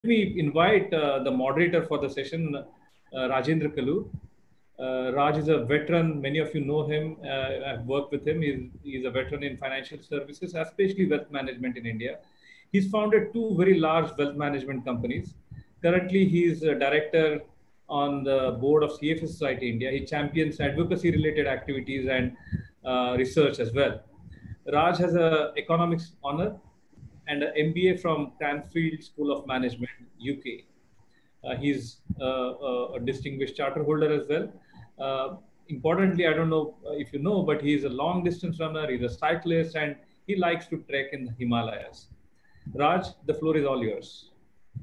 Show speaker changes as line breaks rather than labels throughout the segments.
me invite the moderator for the session, Rajendra Kalu. Raj is a veteran. Many of you know him. I've worked with him. He's a veteran in financial services, especially wealth management in India. He's founded two very large wealth management companies. Currently, he's a director on the board of CFA Society India. He champions advocacy-related activities and research as well. Raj has an economics honor and an MBA from Cranfield School of Management, UK. He's a distinguished charter holder as well. Importantly, I don't know if you know, but he's a long distance runner, he's a cyclist, and he likes to trek in the Himalayas. Raj, the floor is all yours.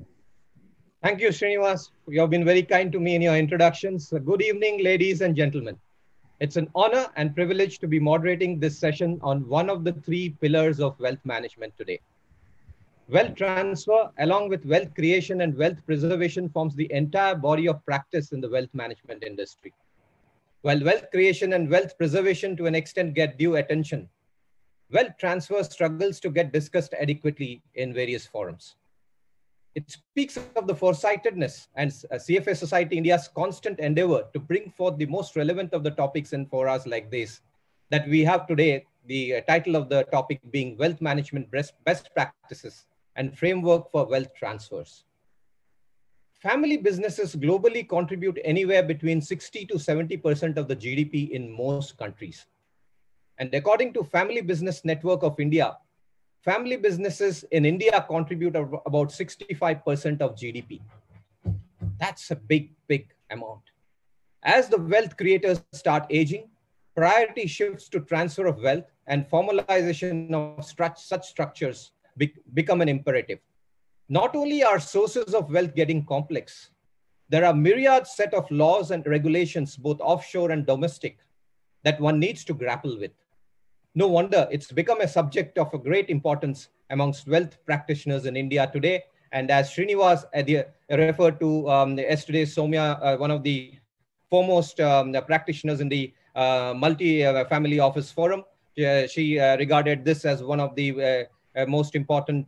Thank you, Srinivas. You have been very kind to me in your introductions. Good evening, ladies and gentlemen. It's an honor and privilege to be moderating this session on one of the three pillars of wealth management today. Wealth transfer, along with wealth creation and wealth preservation, forms the entire body of practice in the wealth management industry. While wealth creation and wealth preservation to an extent get due attention, wealth transfer struggles to get discussed adequately in various forums. It speaks of the foresightedness and CFA Society India's constant endeavor to bring forth the most relevant of the topics in forums like this that we have today, the title of the topic being Wealth Management Best Practices and Framework for Wealth Transfers. Family businesses globally contribute anywhere between 60 to 70% of the GDP in most countries. And according to Family Business Network of India, family businesses in India contribute about 65% of GDP. That's a big, big amount. As the wealth creators start aging, priority shifts to transfer of wealth and formalization of such structures become an imperative. Not only are sources of wealth getting complex, there are myriad set of laws and regulations, both offshore and domestic, that one needs to grapple with. No wonder it's become a subject of a great importance amongst wealth practitioners in India today. And as Srinivas referred to yesterday, Soumya, one of the foremost practitioners in the multi-family office forum, she regarded this as one of the most important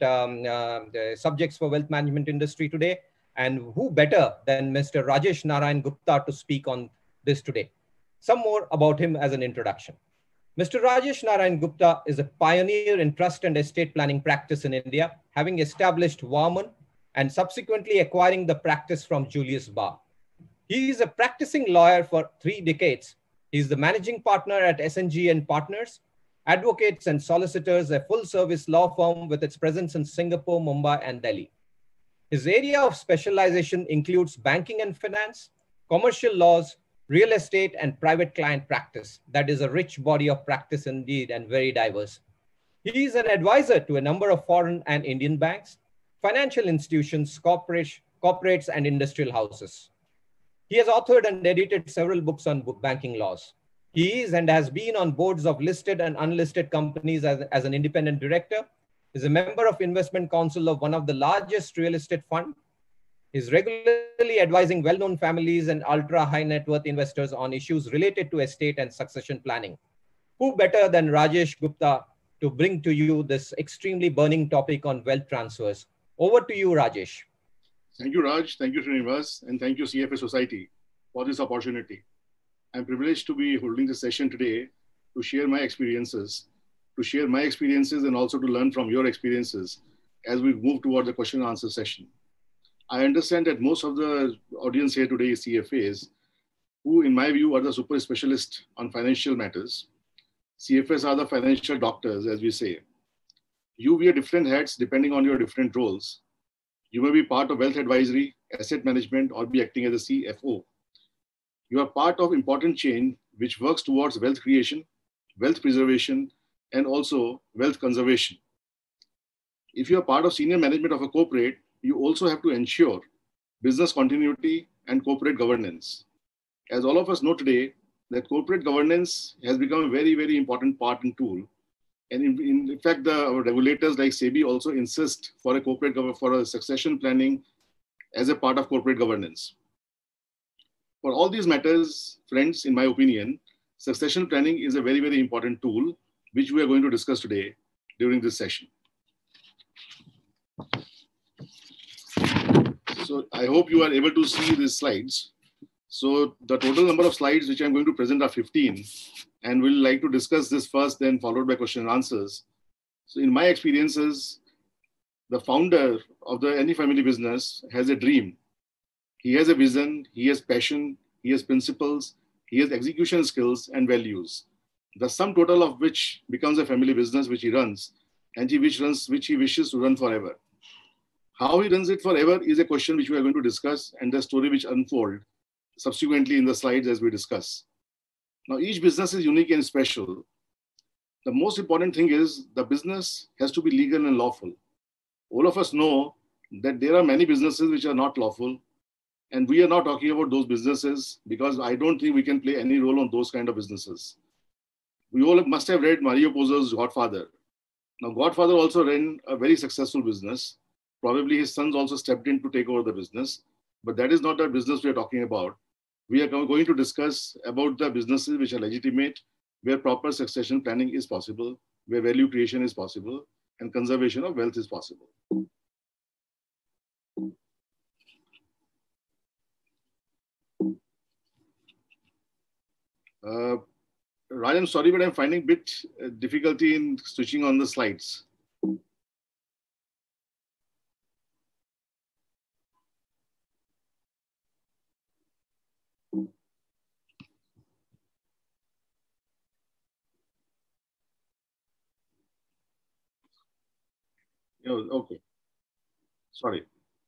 subjects for wealth management industry today. And who better than Mr. Rajesh Narayan Gupta to speak on this today? Some more about him as an introduction. Mr. Rajesh Narayan Gupta is a pioneer in trust and estate planning practice in India, having established Warman and subsequently acquiring the practice from Julius Baer. He is a practicing lawyer for 3 decades. He is the managing partner at SNG and Partners, advocates and solicitors, a full-service law firm with its presence in Singapore, Mumbai, and Delhi. His area of specialization includes banking and finance, commercial laws, real estate, and private client practice. That is a rich body of practice indeed and very diverse. He is an advisor to a number of foreign and Indian banks, financial institutions, corporates, and industrial houses. He has authored and edited several books on banking laws. He is and has been on boards of listed and unlisted companies as an independent director, is a member of investment council of one of the largest real estate fund, is regularly advising well-known families and ultra-high net worth investors on issues related to estate and succession planning. Who better than Rajesh Gupta to bring to you this extremely burning topic on wealth transfers? Over to you, Rajesh.
Thank you, Raj. Thank you, Srinivas. And thank you, CFA Society, for this opportunity. I'm privileged to be holding this session today to share my experiences, and also to learn from your experiences as we move toward the question and answer session. I understand that most of the audience here today is CFAs, who in my view are the super specialists on financial matters. CFAs are the financial doctors, as we say. You wear different hats depending on your different roles. You may be part of wealth advisory, asset management, or be acting as a CFO. You are part of important chain which works towards wealth creation, wealth preservation, and also wealth conservation. If you are part of senior management of a corporate, you also have to ensure business continuity and corporate governance. As all of us know today, that corporate governance has become a very, very important part and tool. And in fact, our regulators like SEBI also insist for a succession planning as a part of corporate governance. For all these matters, friends, in my opinion, succession planning is a very, very important tool, which we are going to discuss today during this session. So I hope you are able to see these slides. So the total number of slides which I'm going to present are 15, and we'll like to discuss this first, then followed by question and answers. So in my experiences, the founder of any family business has a dream. He has a vision, he has passion, he has principles, he has execution skills and values. The sum total of which becomes a family business which he runs, and which he wishes to run forever. How he runs it forever is a question which we are going to discuss, and the story which unfolds subsequently in the slides as we discuss. Now, each business is unique and special. The most important thing is the business has to be legal and lawful. All of us know that there are many businesses which are not lawful, and we are not talking about those businesses because I don't think we can play any role on those kind of businesses. We all must have read Mario Puzo's Godfather. Now, Godfather also ran a very successful business. Probably his sons also stepped in to take over the business, but that is not the business we are talking about. We are going to discuss about the businesses which are legitimate, where proper succession planning is possible, where value creation is possible, and conservation of wealth is possible. Raj, I'm sorry, but I'm finding a bit difficulty in switching on the slides. Okay. Sorry.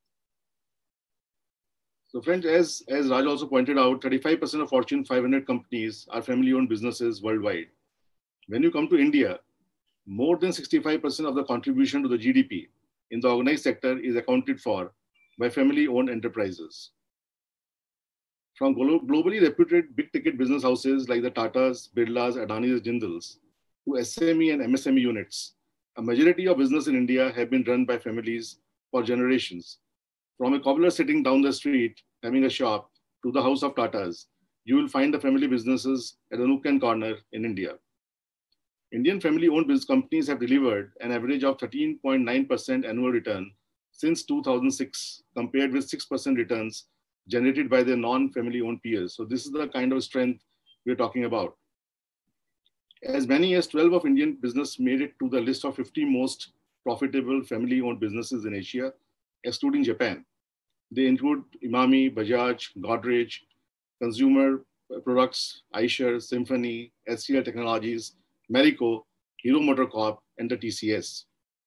So friends, as Raj also pointed out, 35% of Fortune 500 companies are family-owned businesses worldwide. When you come to India, more than 65% of the contribution to the GDP in the organized sector is accounted for by family-owned enterprises. From globally reputed big-ticket business houses like the Tatas, Birlas, Adanis, Jindals, to SME and MSME units, a majority of business in India have been run by families for generations. From a cobbler sitting down the street having a shop to the house of Tatas, you will find the family businesses at a nook and corner in India. Indian family-owned business companies have delivered an average of 13.9% annual return since 2006, compared with 6% returns generated by their non-family-owned peers. So this is the kind of strength we're talking about. As many as 12 of Indian business made it to the list of 50 most profitable family-owned businesses in Asia, excluding Japan. They include Emami, Bajaj, Godrej, Consumer Products, Eicher, Symphony, SCL Technologies, Marico, Hero MotoCorp, and the TCS.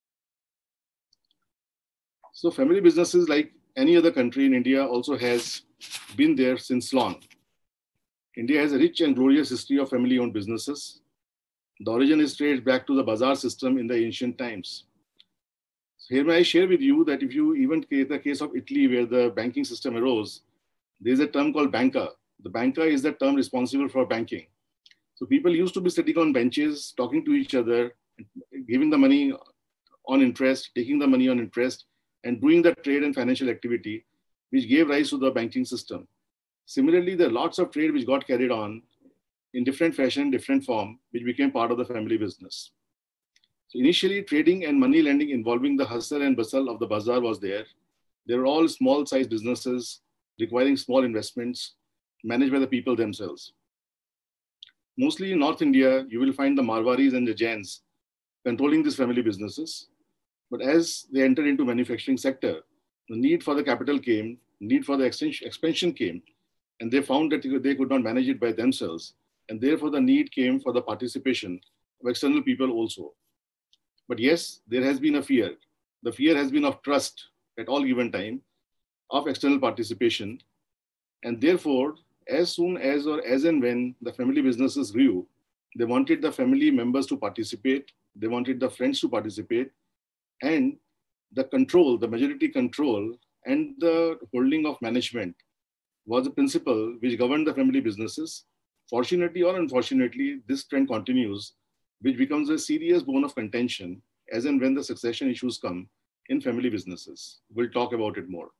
So family businesses, like any other country in India, also has been there since long. India has a rich and glorious history of family-owned businesses. The origin is traced back to the bazaar system in the ancient times. So here may I share with you that if you even take the case of Italy, where the banking system arose, there is a term called banca. The banca is the term responsible for banking. So people used to be sitting on benches, talking to each other, giving the money on interest, taking the money on interest, and doing the trade and financial activity, which gave rise to the banking system. Similarly, there are lots of trade which got carried on in different fashion, different form, which became part of the family business. So initially, trading and money lending involving the hustle and bustle of the bazaar was there. They were all small-sized businesses requiring small investments managed by the people themselves. Mostly in North India, you will find the Marwaris and the Jains controlling these family businesses. But as they entered into manufacturing sector, the need for the capital came, need for the expansion came, and they found that they could not manage it by themselves. And therefore, the need came for the participation of external people also. But yes, there has been a fear. The fear has been of trust at all given time, of external participation. And therefore, as soon as or as and when the family businesses grew, they wanted the family members to participate, they wanted the friends to participate, and the control, the majority control, and the holding of management was a principle which governed the family businesses. Fortunately or unfortunately, this trend continues, which becomes a serious bone of contention as and when the succession issues come in family businesses. We'll talk about it more.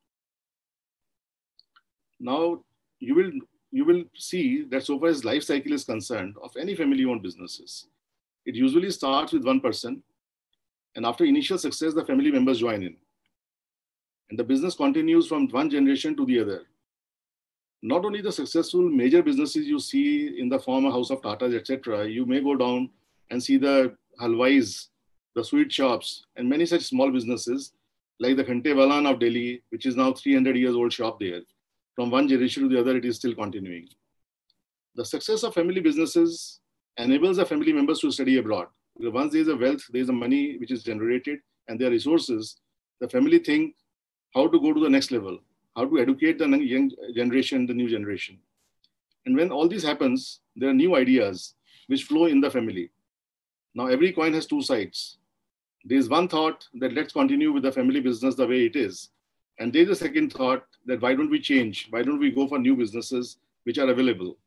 Now, you will see that so far as life cycle is concerned of any family-owned businesses, it usually starts with one person, and after initial success, the family members join in. and the business continues from one generation to the other. Not only the successful major businesses you see in the form of House of Tatas, etc., you may go down and see the halwais, the sweet shops, and many such small businesses like the Khante Walan of Delhi, which is now 300 years old shop there. From one generation to the other, it is still continuing. The success of family businesses enables the family members to study abroad. Because once there is a wealth, there is a money which is generated, and there are resources, the family think how to go to the next level, how to educate the young generation, the new generation. And when all this happens, there are new ideas which flow in the family. Now, every coin has two sides. There is one thought that let's continue with the family business the way it is. And there is a second thought that why don't we change? Why don't we go for new businesses which are available?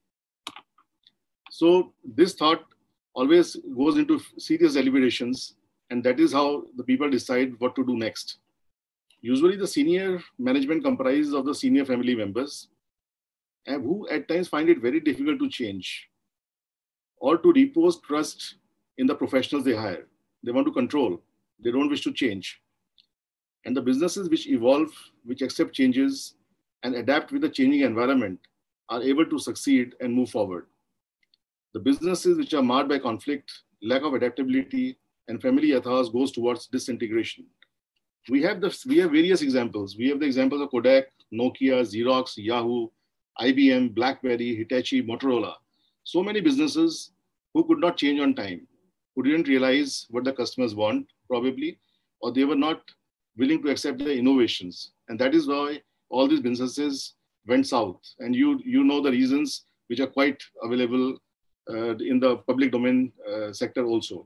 So this thought always goes into serious deliberations, and that is how the people decide what to do next. Usually the senior management comprises of the senior family members who at times find it very difficult to change or to repose trust in the professionals they hire. They want to control. They don't wish to change. And the businesses which evolve, which accept changes and adapt with the changing environment are able to succeed and move forward. The businesses which are marred by conflict, lack of adaptability, and family ethos goes towards disintegration. We have various examples. We have the examples of Kodak, Nokia, Xerox, Yahoo, IBM, BlackBerry, Hitachi, Motorola. So many businesses who could not change on time, who didn't realize what the customers want, probably, or they were not willing to accept the innovations. And that is why all these businesses went south. And you know the reasons which are quite available in the public domain sector also.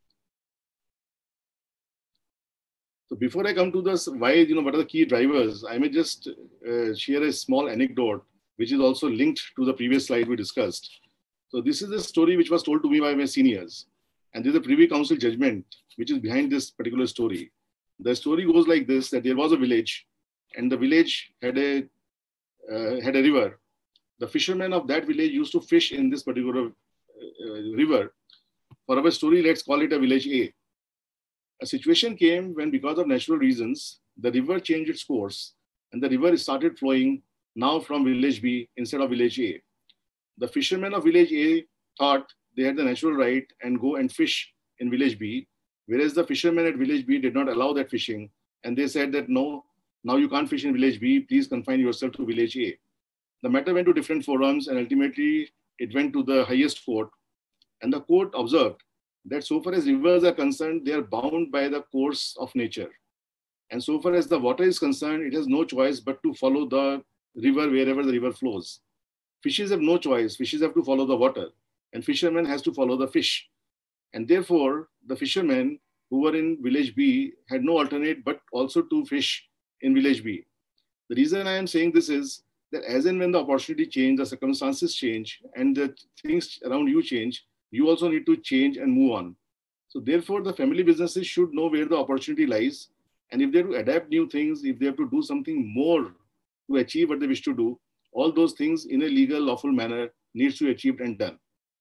So before I come to this, why, what are the key drivers, I may just share a small anecdote, which is also linked to the previous slide we discussed. So this is a story which was told to me by my seniors. And there's a Privy Council judgment, which is behind this particular story. The story goes like this, that there was a village, and the village had a river. The fishermen of that village used to fish in this particular river. For our story, let's call it a village A. A situation came when, because of natural reasons, the river changed its course, and the river started flowing now from village B instead of village A. The fishermen of village A thought they had the natural right and go and fish in village B, whereas the fishermen at village B did not allow that fishing, and they said that no, now you can't fish in village B, please confine yourself to village A. The matter went to different forums, and ultimately it went to the highest court, and the court observed that so far as rivers are concerned, they are bound by the course of nature. And so far as the water is concerned, it has no choice but to follow the river wherever the river flows. Fishes have no choice. Fishes have to follow the water, and fishermen has to follow the fish. And therefore, the fishermen who were in village B had no alternate but also to fish in village B. The reason I am saying this is that as and when the opportunity change, the circumstances change, and the things around you change, you also need to change and move on. So therefore, the family businesses should know where the opportunity lies. And if they have to adapt new things, if they have to do something more to achieve what they wish to do, all those things in a legal, lawful manner needs to be achieved and done.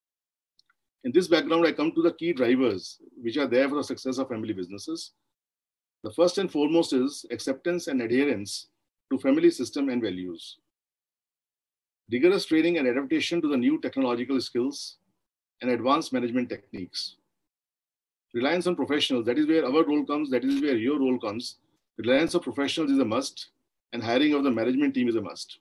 In this background, I come to the key drivers which are there for the success of family businesses. The first and foremost is acceptance and adherence to family system and values. Rigorous training and adaptation to the new technological skills and advanced management techniques. Reliance on professionals, that is where our role comes, that is where your role comes. Reliance on professionals is a must, and hiring of the management team is a must.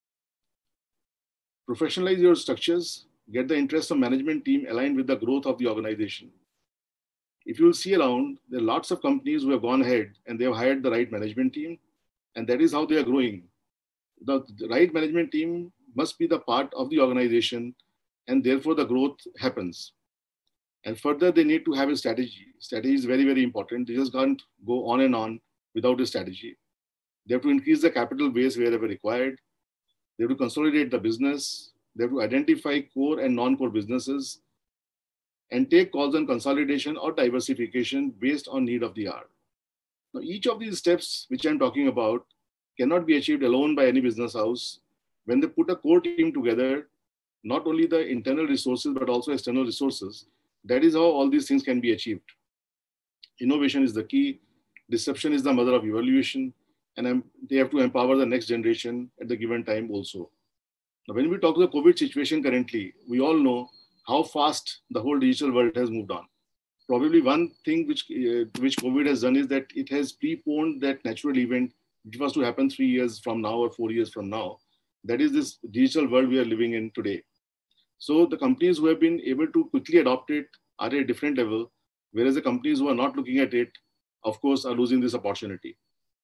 Professionalize your structures, get the interests of management team aligned with the growth of the organization. If you will see around, there are lots of companies who have gone ahead and they have hired the right management team, and that is how they are growing. The right management team must be the part of the organization, and therefore the growth happens. And further, they need to have a strategy. Strategy is very, very important. They just can't go on and on without a strategy. They have to increase the capital base wherever required. They have to consolidate the business. They have to identify core and non-core businesses and take calls on consolidation or diversification based on need of the hour. Now, each of these steps which I'm talking about cannot be achieved alone by any business house. When they put a core team together, not only the internal resources, but also external resources, that is how all these things can be achieved. Innovation is the key. Disruption is the mother of evaluation. and they have to empower the next generation at the given time also. Now, when we talk about the COVID situation currently, we all know how fast the whole digital world has moved on. Probably one thing which COVID has done is that it has preponed that natural event which was to happen 3 years from now or 4 years from now. That is this digital world we are living in today. So the companies who have been able to quickly adopt it are at a different level, whereas the companies who are not looking at it, of course, are losing this opportunity.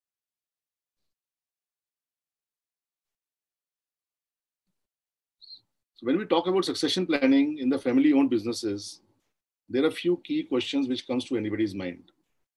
So when we talk about succession planning in the family-owned businesses, there are a few key questions which comes to anybody's mind.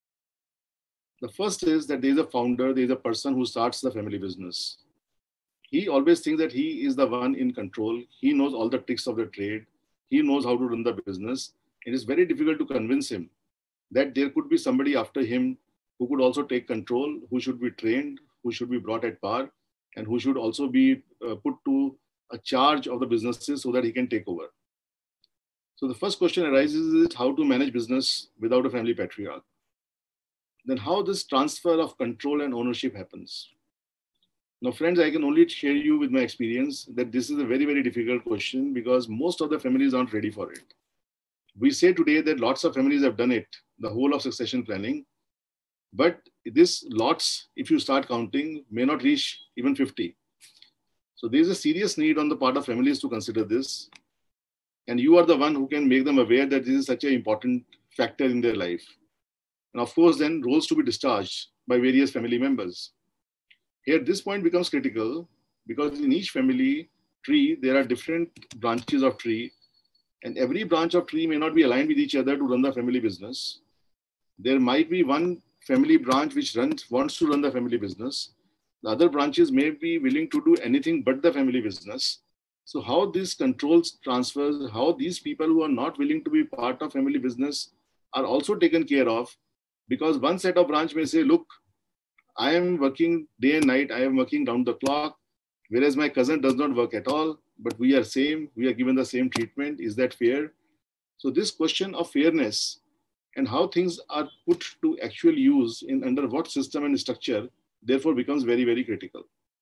The first is that there is a founder, there is a person who starts the family business. He always thinks that he is the one in control. He knows all the tricks of the trade. He knows how to run the business. It is very difficult to convince him that there could be somebody after him who could also take control, who should be trained, who should be brought at par, and who should also be put to a charge of the businesses so that he can take over. So the first question arises is how to manage business without a family patriarch. Then how this transfer of control and ownership happens. Now, friends, I can only share you with my experience that this is a very, very difficult question because most of the families aren't ready for it. We say today that lots of families have done it, the whole of succession planning, but this lots, if you start counting, may not reach even 50. So there's a serious need on the part of families to consider this. And you are the one who can make them aware that this is such an important factor in their life. And of course, then roles to be discharged by various family members. Here, this point becomes critical because in each family tree, there are different branches of tree, and every branch of tree may not be aligned with each other to run the family business. There might be one family branch which wants to run the family business. The other branches may be willing to do anything but the family business. So how these controls transfers, how these people who are not willing to be part of family business are also taken care of, because one set of branch may say, look, I am working day and night, I am working round the clock, whereas my cousin does not work at all, but we are same, we are given the same treatment. Is that fair? So this question of fairness and how things are put to actual use in under what system and structure, therefore becomes very, very critical.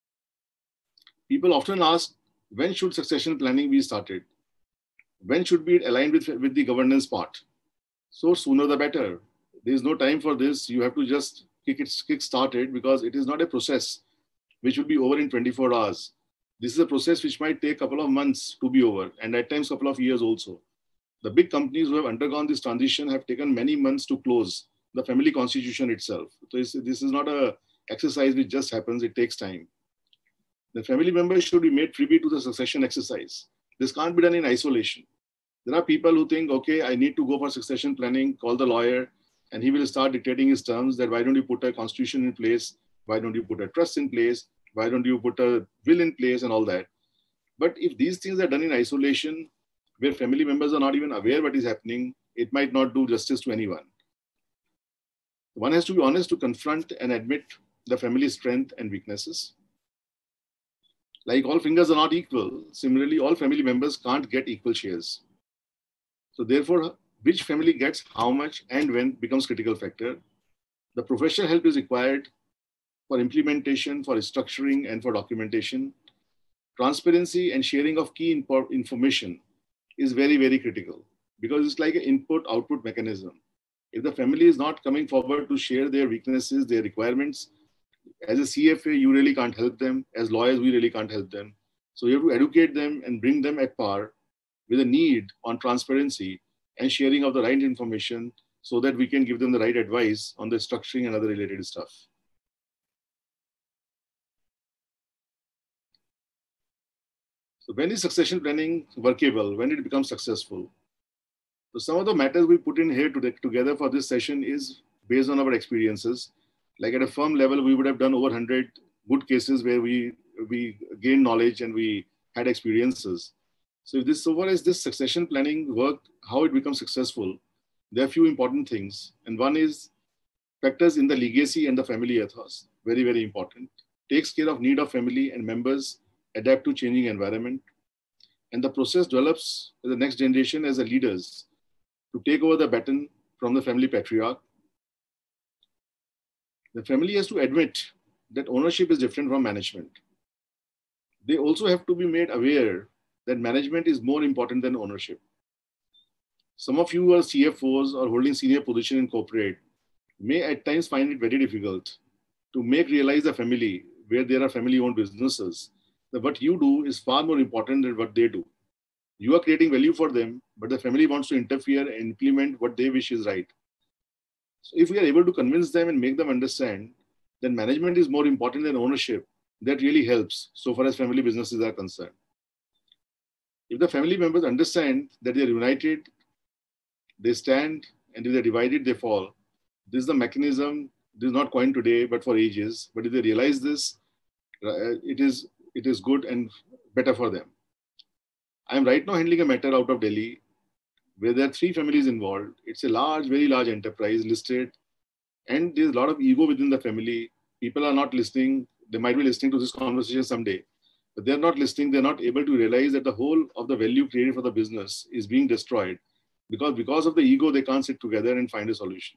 People often ask, when should succession planning be started? When should be aligned with the governance part? So sooner the better. There is no time for this. You have to just kick started because it is not a process which will be over in 24 hours. This is a process which might take a couple of months to be over, and at times a couple of years also. The big companies who have undergone this transition have taken many months to close the family constitution itself. So this is not an exercise which just happens, it takes time. The family members should be made privy to the succession exercise. This can't be done in isolation. There are people who think, okay, I need to go for succession planning, call the lawyer, and he will start dictating his terms that why don't you put a constitution in place? Why don't you put a trust in place? Why don't you put a will in place and all that? But if these things are done in isolation, where family members are not even aware what is happening, it might not do justice to anyone. One has to be honest to confront and admit the family's strength and weaknesses. Like all fingers are not equal, similarly, all family members can't get equal shares. So therefore, which family gets how much and when becomes critical factor. The professional help is required for implementation, for structuring, and for documentation. Transparency and sharing of key information is very, very critical because it's like an input-output mechanism. If the family is not coming forward to share their weaknesses, their requirements, as a CFA, you really can't help them. As lawyers, we really can't help them. So you have to educate them and bring them at par with a need on transparency and sharing of the right information so that we can give them the right advice on the structuring and other related stuff. So when is succession planning workable? When it becomes successful? So some of the matters we put in here together for this session is based on our experiences. Like at a firm level, we would have done over 100 good cases where we gained knowledge and we had experiences. So so far as this succession planning work, how it becomes successful, there are a few important things. And one is factors in the legacy and the family ethos. Very, very important. Takes care of need of family and members, adapt to changing environment. And the process develops the next generation as the leaders to take over the baton from the family patriarch. The family has to admit that ownership is different from management. They also have to be made aware that management is more important than ownership. Some of you are CFOs or holding senior position in corporate may at times find it very difficult to make realize the family where there are family-owned businesses that what you do is far more important than what they do. You are creating value for them, but the family wants to interfere and implement what they wish is right. So if we are able to convince them and make them understand that management is more important than ownership, that really helps so far as family businesses are concerned. If the family members understand that they are united, they stand, and if they're divided, they fall. This is the mechanism. This is not coined today, but for ages. But if they realize this, it is good and better for them. I am right now handling a matter out of Delhi where there are 3 families involved. It's a large, very large enterprise listed, and there's a lot of ego within the family. People are not listening. They might be listening to this conversation someday, but they're not listening. They're not able to realize that the whole of the value created for the business is being destroyed because of the ego, they can't sit together and find a solution.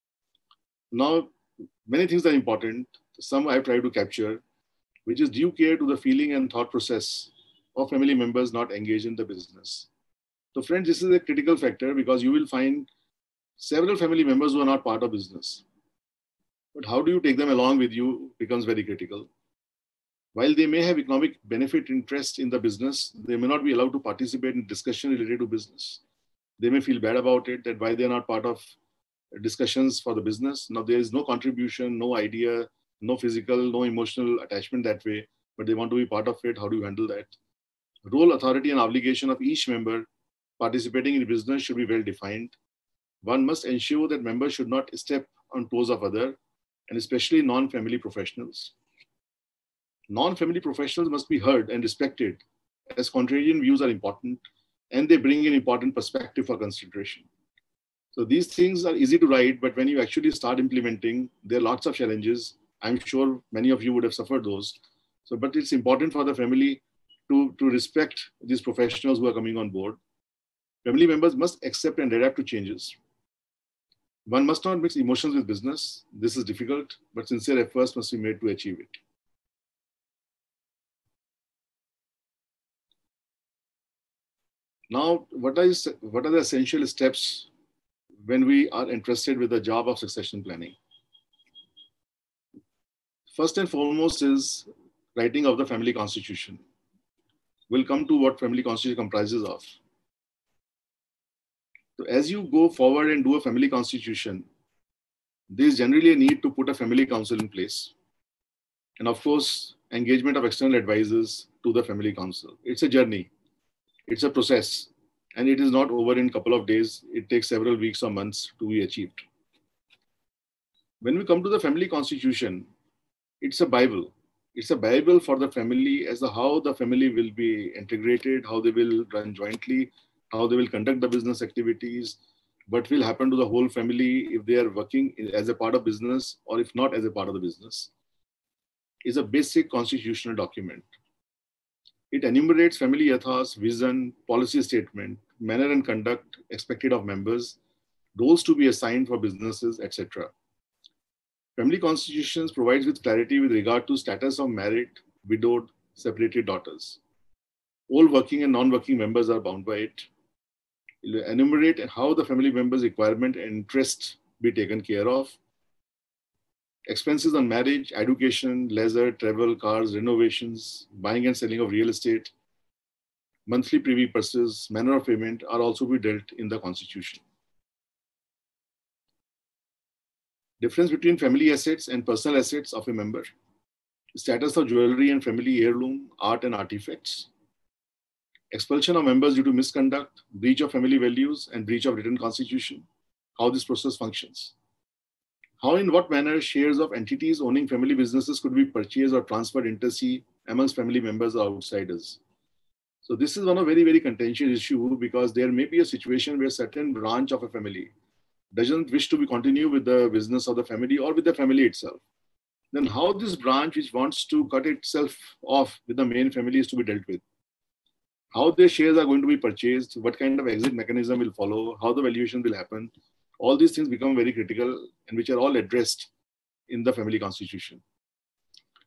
Now, many things are important. Some I've tried to capture, which is due care to the feeling and thought process of family members not engaged in the business. So friends, this is a critical factor because you will find several family members who are not part of business. But how do you take them along with you becomes very critical. While they may have economic benefit interest in the business, they may not be allowed to participate in discussion related to business. They may feel bad about it, that why they're not part of discussions for the business. Now there is no contribution, no idea, no physical, no emotional attachment that way, but they want to be part of it. How do you handle that? Role, authority, and obligation of each member participating in business should be well defined. One must ensure that members should not step on toes of other, and especially non-family professionals. Non-family professionals must be heard and respected, as contrarian views are important and they bring an important perspective for consideration. So these things are easy to write, but when you actually start implementing, there are lots of challenges. I'm sure many of you would have suffered those. So, but it's important for the family to respect these professionals who are coming on board. Family members must accept and adapt to changes. One must not mix emotions with business. This is difficult, but sincere efforts must be made to achieve it. Now, what are the essential steps when we are interested with the job of succession planning? First and foremost is writing of the family constitution. We'll come to what family constitution comprises of. So as you go forward and do a family constitution, there is generally a need to put a family council in place. And of course, engagement of external advisors to the family council. It's a journey. It's a process, and it is not over in a couple of days. It takes several weeks or months to be achieved. When we come to the family constitution, it's a Bible. It's a Bible for the family as to how the family will be integrated, how they will run jointly, how they will conduct the business activities, what will happen to the whole family if they are working as a part of business or if not as a part of the business. It's a basic constitutional document. It enumerates family ethos, vision, policy statement, manner and conduct expected of members, roles to be assigned for businesses, etc. Family constitutions provides with clarity with regard to status of married, widowed, separated daughters. All working and non-working members are bound by it. It will enumerate how the family members' requirement and interest be taken care of. Expenses on marriage, education, leisure, travel, cars, renovations, buying and selling of real estate, monthly privy purses, manner of payment are also be dealt in the constitution. Difference between family assets and personal assets of a member. Status of jewelry and family heirloom, art and artifacts. Expulsion of members due to misconduct, breach of family values, and breach of written constitution. How this process functions. How in what manner shares of entities owning family businesses could be purchased or transferred inter se amongst family members or outsiders. So this is one of very, very contentious issue because there may be a situation where certain branch of a family doesn't wish to be continue with the business of the family or with the family itself. Then how this branch which wants to cut itself off with the main family is to be dealt with. How their shares are going to be purchased, what kind of exit mechanism will follow, how the valuation will happen. All these things become very critical and which are all addressed in the family constitution.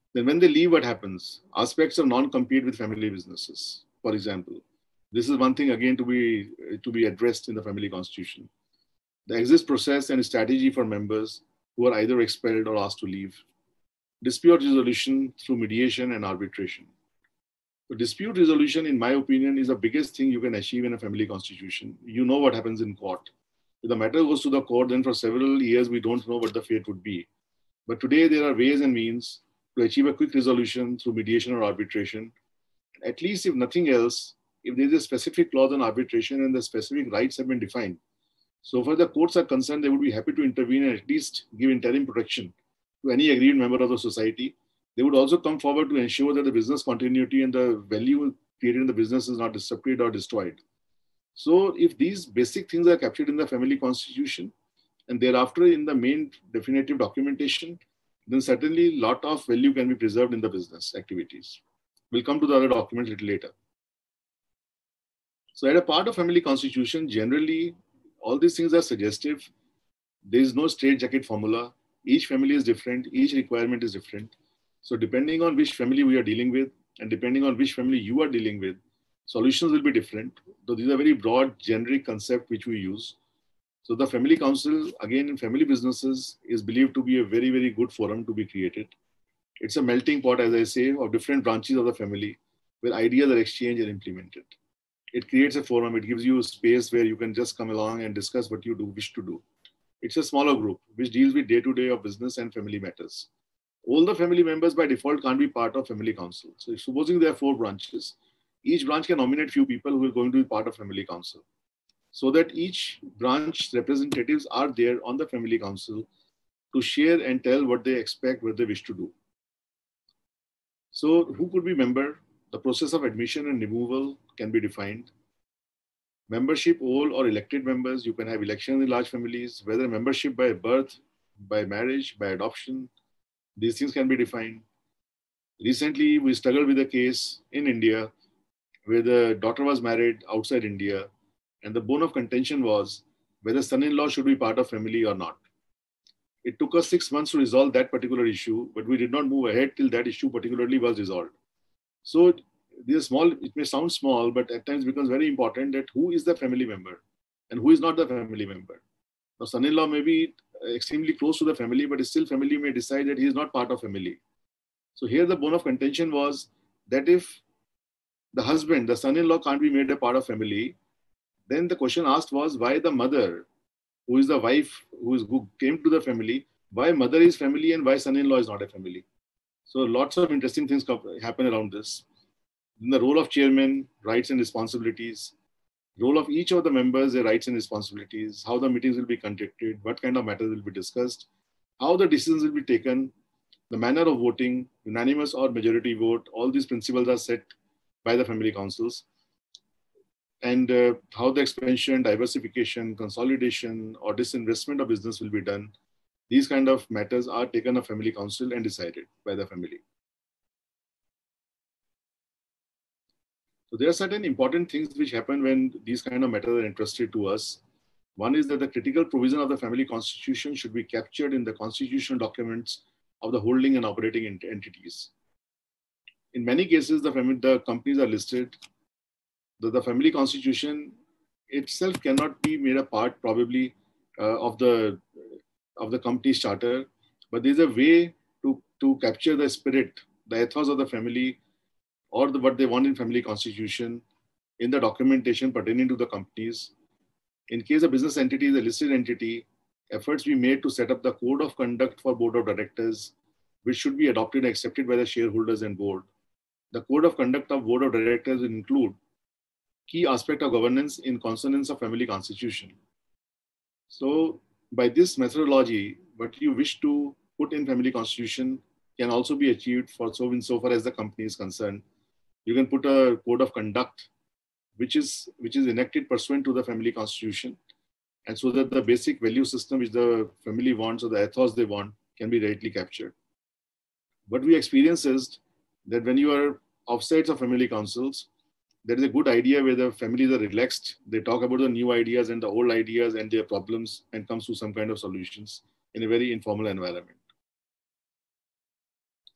Then when they leave, what happens? Aspects of non-compete with family businesses, for example. This is one thing again to be addressed in the family constitution. The exit process and strategy for members who are either expelled or asked to leave. Dispute resolution through mediation and arbitration. The dispute resolution, in my opinion, is the biggest thing you can achieve in a family constitution. You know what happens in court. If the matter goes to the court, then for several years, we don't know what the fate would be. But today, there are ways and means to achieve a quick resolution through mediation or arbitration. At least, if nothing else, if there is a specific clause on arbitration and the specific rights have been defined, so far the courts are concerned, they would be happy to intervene and at least give interim protection to any aggrieved member of the society. They would also come forward to ensure that the business continuity and the value created in the business is not disrupted or destroyed. So if these basic things are captured in the family constitution and thereafter in the main definitive documentation, then certainly a lot of value can be preserved in the business activities. We'll come to the other documents a little later. So at a part of family constitution, generally, all these things are suggestive. There is no straitjacket formula. Each family is different. Each requirement is different. So depending on which family we are dealing with and depending on which family you are dealing with, solutions will be different. So these are very broad, generic concept which we use. So the family council, again, in family businesses is believed to be a very, very good forum to be created. It's a melting pot, as I say, of different branches of the family where ideas are exchanged and implemented. It creates a forum. It gives you a space where you can just come along and discuss what you wish to do. It's a smaller group which deals with day-to-day of business and family matters. All the family members by default can't be part of family council. So supposing there are 4 branches, each branch can nominate few people who are going to be part of family council, so that each branch representatives are there on the family council to share and tell what they expect, what they wish to do. So who could be member? The process of admission and removal can be defined. Membership, all or elected members, you can have elections in large families, whether membership by birth, by marriage, by adoption, these things can be defined. Recently, we struggled with a case in India where the daughter was married outside India, and the bone of contention was whether son-in-law should be part of family or not. It took us 6 months to resolve that particular issue, but we did not move ahead till that issue particularly was resolved. So this small, it may sound small, but at times becomes very important that who is the family member and who is not the family member. Now, son-in-law may be extremely close to the family, but still family may decide that he is not part of family. So here the bone of contention was that if the husband, the son-in-law can't be made a part of family, then the question asked was why the mother, who is the wife, who came to the family, why mother is family and why son-in-law is not a family. So lots of interesting things happen around this. In the role of chairman, rights and responsibilities, role of each of the members, their rights and responsibilities, how the meetings will be conducted, what kind of matters will be discussed, how the decisions will be taken, the manner of voting, unanimous or majority vote, all these principles are set by the family councils. And how the expansion, diversification, consolidation, or disinvestment of business will be done. These kind of matters are taken to family council and decided by the family. So there are certain important things which happen when these kind of matters are entrusted to us. One is that the critical provision of the family constitution should be captured in the constitutional documents of the holding and operating entities. In many cases, the companies are listed. The family constitution itself cannot be made a part probably of the company's charter, but there's a way to capture the spirit, the ethos of the family, or what they want in family constitution in the documentation pertaining to the companies. In case a business entity is a listed entity, efforts be made to set up the code of conduct for board of directors, which should be adopted and accepted by the shareholders and board. The code of conduct of board of directors will include key aspect of governance in consonance of family constitution. So by this methodology, what you wish to put in family constitution can also be achieved insofar as the company is concerned. You can put a code of conduct which is enacted pursuant to the family constitution, and so that the basic value system which the family wants or the ethos they want can be rightly captured. What we experience is that when you are offsites of family councils, there is a good idea where the families are relaxed. They talk about the new ideas and the old ideas and their problems and comes to some kind of solutions in a very informal environment.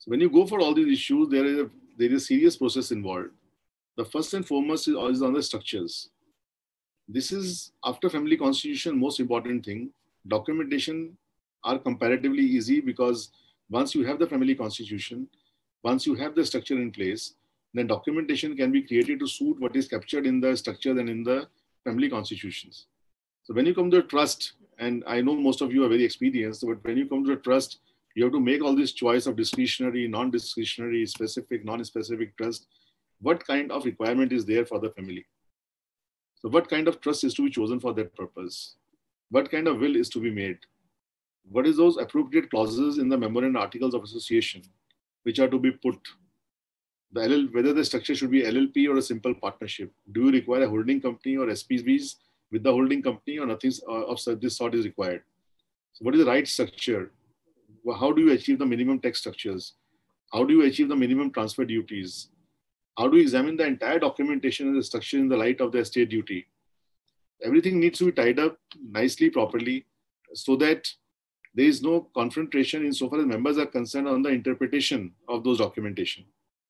So when you go for all these issues, there is a serious process involved. The first and foremost is on the structures. This is, after family constitution, most important thing. Documentation are comparatively easy because once you have the family constitution, once you have the structure in place, then documentation can be created to suit what is captured in the structure and in the family constitutions. So when you come to a trust, and I know most of you are very experienced, but when you come to a trust, you have to make all this choice of discretionary, non-discretionary, specific, non-specific trust. What kind of requirement is there for the family? So what kind of trust is to be chosen for that purpose? What kind of will is to be made? What is those appropriate clauses in the memorandum articles of association which are to be put? Whether the structure should be LLP or a simple partnership. Do you require a holding company or SPVs with the holding company, or nothing of this sort is required? So what is the right structure? How do you achieve the minimum tax structures? How do you achieve the minimum transfer duties? How do you examine the entire documentation and the structure in the light of the estate duty? Everything needs to be tied up nicely, properly, so that there is no confrontation insofar as members are concerned on the interpretation of those documentation.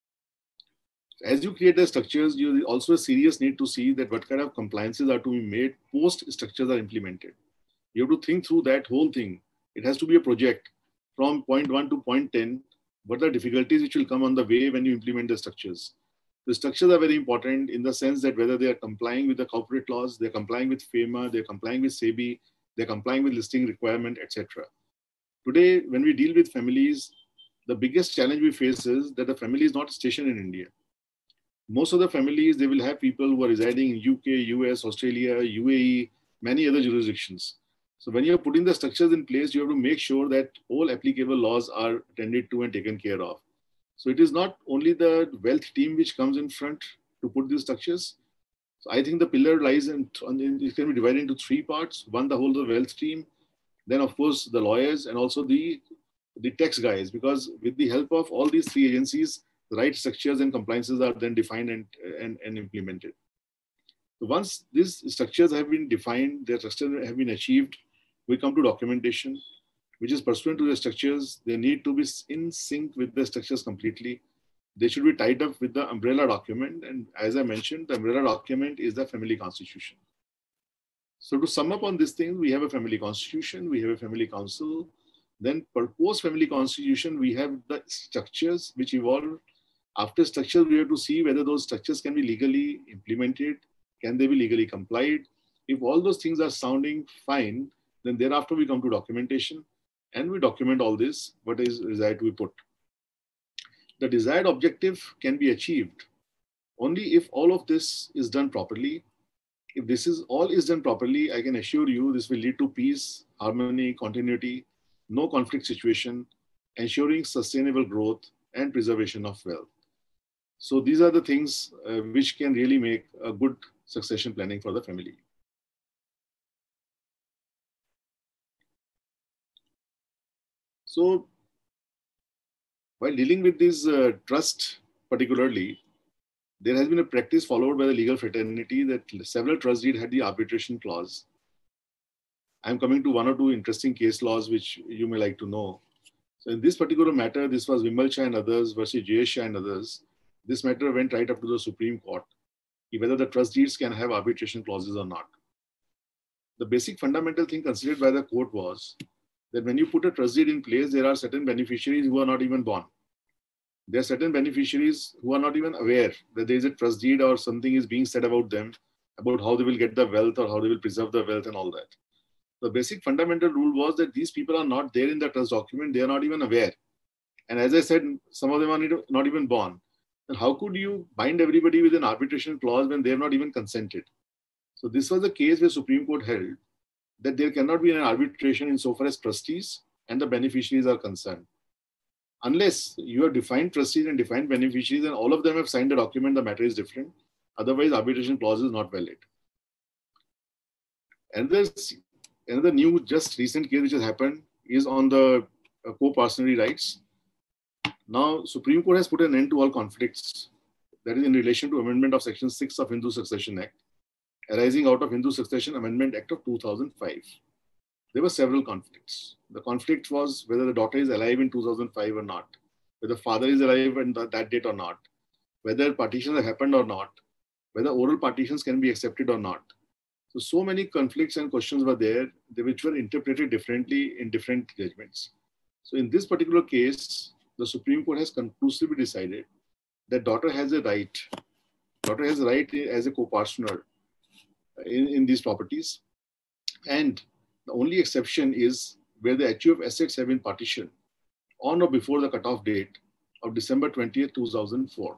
As you create the structures, you also a serious need to see that what kind of compliances are to be made post structures are implemented. You have to think through that whole thing. It has to be a project from point 1 to point 10. What are the difficulties which will come on the way when you implement the structures? The structures are very important in the sense that whether they are complying with the corporate laws, they're complying with FEMA, they're complying with SEBI, they're complying with listing requirement, etc. Today, when we deal with families, the biggest challenge we face is that the family is not stationed in India. Most of the families, they will have people who are residing in UK, US, Australia, UAE, many other jurisdictions. So when you're putting the structures in place, you have to make sure that all applicable laws are attended to and taken care of. So it is not only the wealth team which comes in front to put these structures. So I think the pillar lies it can be divided into three parts. One, the whole of the wealth team. Then, of course, the lawyers and also the tax guys, because with the help of all these three agencies, the right structures and compliances are then defined and implemented. So once these structures have been defined, their structures have been achieved, we come to documentation, which is pursuant to the structures. They need to be in sync with the structures completely. They should be tied up with the umbrella document. And as I mentioned, the umbrella document is the family constitution. So to sum up on this thing, we have a family constitution, we have a family council. Then post family constitution, we have the structures which evolve. After structures, we have to see whether those structures can be legally implemented. Can they be legally complied? If all those things are sounding fine, then thereafter we come to documentation and we document all this, what is desired to be put. The desired objective can be achieved only if all of this is done properly. If this is all is done properly, I can assure you this will lead to peace, harmony, continuity, no conflict situation, ensuring sustainable growth and preservation of wealth. So these are the things which can really make a good succession planning for the family. So while dealing with this trust particularly, there has been a practice followed by the legal fraternity that several trust deeds had the arbitration clause. I'm coming to one or two interesting case laws which you may like to know. So in this particular matter, this was Vimal Shah and others versus Jayesh Shah and others. This matter went right up to the Supreme Court, whether the trust deeds can have arbitration clauses or not. The basic fundamental thing considered by the court was that when you put a trust deed in place, there are certain beneficiaries who are not even born. There are certain beneficiaries who are not even aware that there is a trust deed or something is being said about them, about how they will get the wealth or how they will preserve the wealth and all that. The basic fundamental rule was that these people are not there in the trust document. They are not even aware. And as I said, some of them are not even born. And how could you bind everybody with an arbitration clause when they have not even consented? So this was the case where Supreme Court held that there cannot be an arbitration insofar as trustees and the beneficiaries are concerned. Unless you have defined trustees and defined beneficiaries and all of them have signed the document, the matter is different. Otherwise, arbitration clause is not valid. Another new, just recent case which has happened is on the co-partnership rights. Now, Supreme Court has put an end to all conflicts. That is in relation to amendment of Section 6 of Hindu Succession Act, arising out of Hindu Succession Amendment Act of 2005. There were several conflicts. The conflict was whether the daughter is alive in 2005 or not, whether father is alive on that date or not, whether partitions have happened or not, whether oral partitions can be accepted or not. So many conflicts and questions were there, which were interpreted differently in different judgments. So in this particular case, the Supreme Court has conclusively decided that daughter has a right as a co-partner in these properties. And the only exception is where the HUF assets have been partitioned on or before the cutoff date of December 20th, 2004.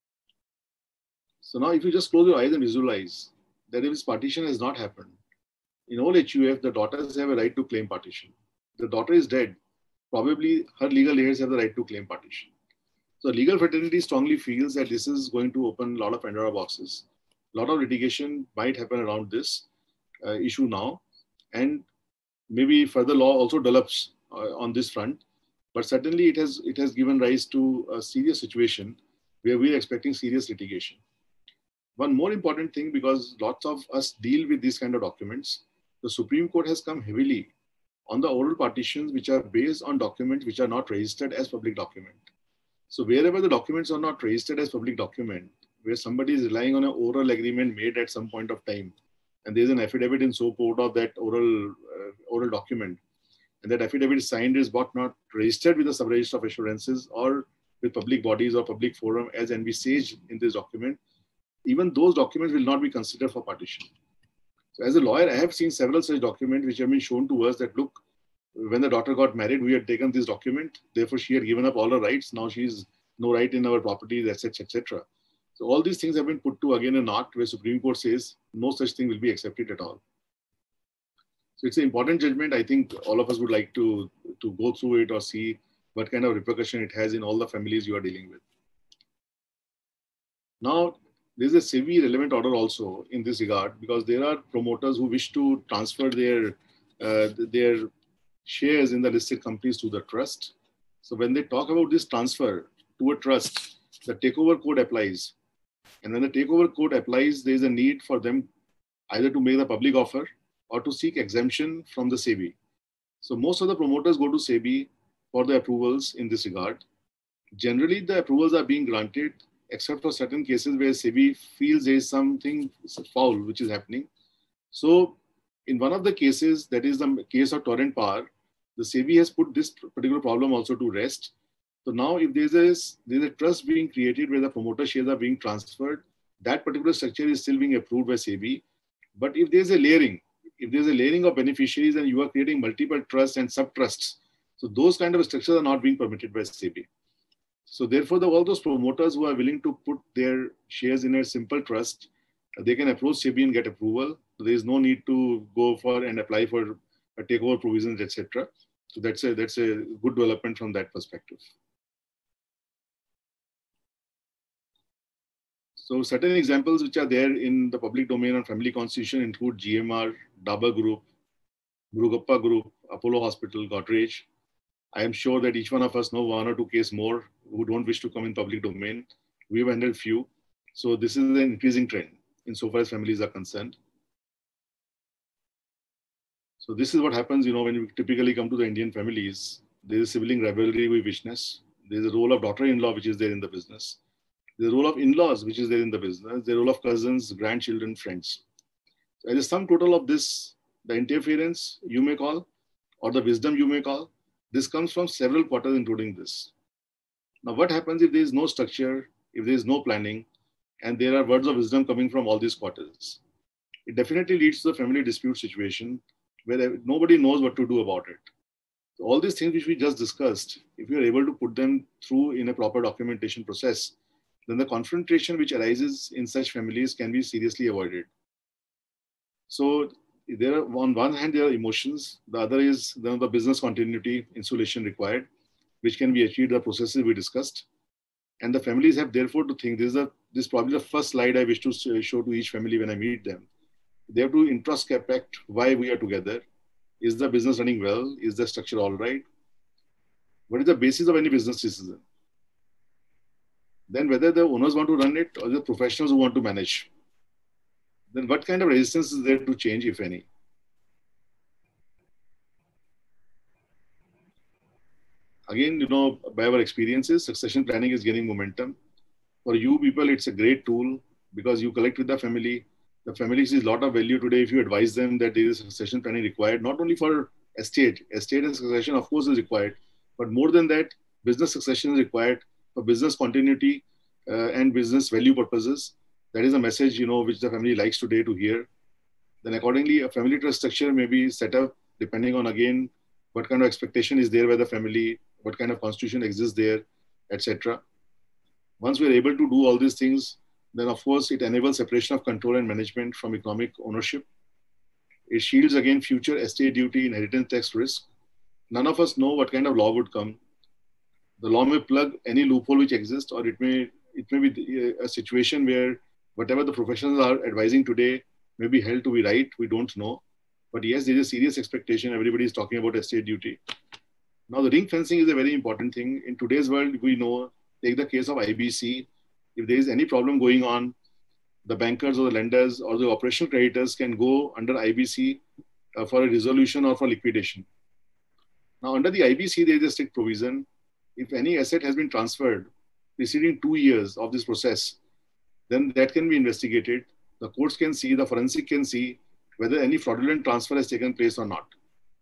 So now if you just close your eyes and visualize that if this partition has not happened, in all HUF, the daughters have a right to claim partition. The daughter is dead. Probably her legal heirs have the right to claim partition. So legal fraternity strongly feels that this is going to open a lot of Pandora boxes. A lot of litigation might happen around this issue now. And maybe further law also develops on this front. But certainly it has given rise to a serious situation where we are expecting serious litigation. One more important thing, because lots of us deal with these kind of documents, the Supreme Court has come heavily on the oral partitions which are based on documents which are not registered as public document. So wherever the documents are not registered as public document, where somebody is relying on an oral agreement made at some point of time, and there's an affidavit in support of that oral document, and that affidavit is signed is but not registered with the sub-register of assurances or with public bodies or public forum as envisaged in this document, even those documents will not be considered for partition. So as a lawyer, I have seen several such documents which have been shown to us that, look, when the daughter got married, we had taken this document, therefore she had given up all her rights. Now she's no right in our properties, etc., etc. So all these things have been put to again a knot where Supreme Court says no such thing will be accepted at all. So it's an important judgment. I think all of us would like to go through it or see what kind of repercussion it has in all the families you are dealing with. Now, there's a SEBI relevant order also in this regard, because there are promoters who wish to transfer their shares in the listed companies to the trust. So when they talk about this transfer to a trust, the takeover code applies. And when the takeover code applies, there is a need for them either to make the public offer or to seek exemption from the SEBI. So most of the promoters go to SEBI for the approvals in this regard. Generally, the approvals are being granted, except for certain cases where SEBI feels there is something foul which is happening. So in one of the cases, that is the case of Torrent Power, the SEBI has put this particular problem also to rest. So now if there's a trust being created where the promoter shares are being transferred, that particular structure is still being approved by SEBI. But if there's a layering of beneficiaries and you are creating multiple trusts and sub-trusts, so those kind of structures are not being permitted by SEBI. So therefore, all those promoters who are willing to put their shares in a simple trust, they can approach SEBI and get approval. So there is no need to go for and apply for a takeover provisions, etc. So that's a good development from that perspective. So certain examples which are there in the public domain on family constitution include GMR, Dabur Group, Murugappa Group, Apollo Hospital, Godrej. I am sure that each one of us know one or two cases more who don't wish to come in public domain. We have handled few. So this is an increasing trend insofar as families are concerned. So this is what happens, when we typically come to the Indian families. There is sibling rivalry we witness. There is a role of daughter-in-law which is there in the business. There is a role of in-laws which is there in the business. There is a role of cousins, grandchildren, friends. So as a sum total of this, the interference you may call, or the wisdom you may call, this comes from several quarters including this. Now what happens if there is no structure, if there is no planning, and there are words of wisdom coming from all these quarters? It definitely leads to a family dispute situation where nobody knows what to do about it. So all these things which we just discussed, if we are able to put them through in a proper documentation process, then the confrontation which arises in such families can be seriously avoided. So there are, on one hand, there are emotions. The other is the business continuity insulation required, which can be achieved by processes we discussed. And the families have therefore to think, this is probably the first slide I wish to show to each family when I meet them. They have to introspect why we are together. Is the business running well? Is the structure all right? What is the basis of any business decision? Then whether the owners want to run it or the professionals who want to manage. Then what kind of resistance is there to change, if any? again, by our experiences, succession planning is gaining momentum. For you people, it's a great tool because you collect with the family. The family sees a lot of value today if you advise them that there is succession planning required, not only for estate and succession, of course, is required, but more than that, business succession is required for business continuity and business value purposes. That is a message, which the family likes today to hear. Then accordingly, a family trust structure may be set up depending on, again, what kind of expectation is there by the family, what kind of constitution exists there, etc. Once we're able to do all these things, then of course it enables separation of control and management from economic ownership. It shields against future estate duty, inheritance tax risk. None of us know what kind of law would come. The law may plug any loophole which exists, or it may be a situation where whatever the professionals are advising today may be held to be right. We don't know. But yes, there is a serious expectation. Everybody is talking about estate duty. Now, the ring fencing is a very important thing. In today's world, we know, take the case of IBC. If there is any problem going on, the bankers or the lenders or the operational creditors can go under IBC for a resolution or for liquidation. Now, under the IBC, there is a strict provision. If any asset has been transferred preceding 2 years of this process, then that can be investigated. The courts can see, the forensic can see whether any fraudulent transfer has taken place or not.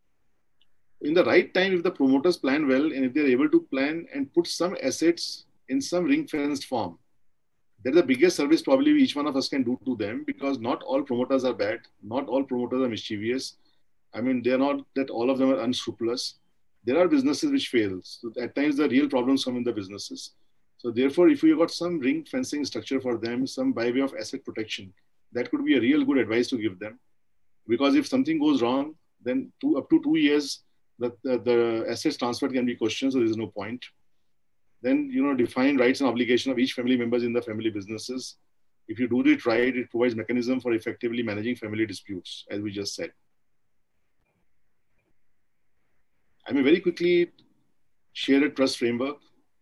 In the right time, if the promoters plan well and if they're able to plan and put some assets in some ring-fenced form, that's the biggest service probably each one of us can do to them, because not all promoters are bad. Not all promoters are mischievous. I mean, they're not that all of them are unscrupulous. There are businesses which fail. So at times the real problems come in the businesses. So therefore, if we have got some ring fencing structure for them, some by way of asset protection, that could be a real good advice to give them. Because if something goes wrong, then up to 2 years, the assets transferred can be questioned, so there is no point. Then, define rights and obligations of each family members in the family businesses. If you do it right, it provides mechanism for effectively managing family disputes, as we just said. I may very quickly share a trust framework.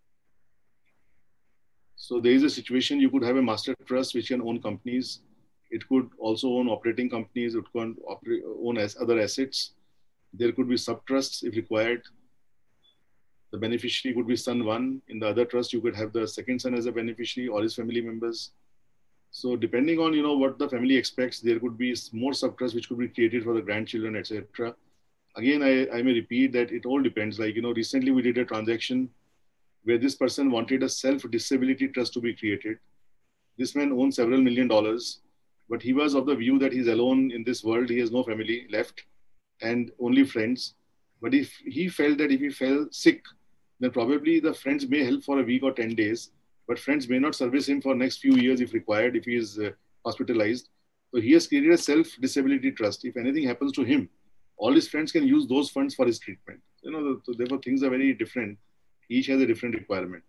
So there is a situation, you could have a master trust which can own companies. It could also own operating companies. It could own other assets. There could be sub-trusts if required. The beneficiary could be son one. In the other trust, you could have the second son as a beneficiary or his family members. So depending on, what the family expects, there could be more sub-trusts which could be created for the grandchildren, etc. Again, I may repeat that it all depends. Like, recently we did a transaction where this person wanted a self-disability trust to be created. This man owns several $1 million, but he was of the view that he's alone in this world. He has no family left and only friends. But if he felt that if he fell sick, then probably the friends may help for a week or 10 days, but friends may not service him for next few years if required, if he is hospitalized. So he has created a self-disability trust. If anything happens to him, all his friends can use those funds for his treatment. So therefore things are very different. Each has a different requirement.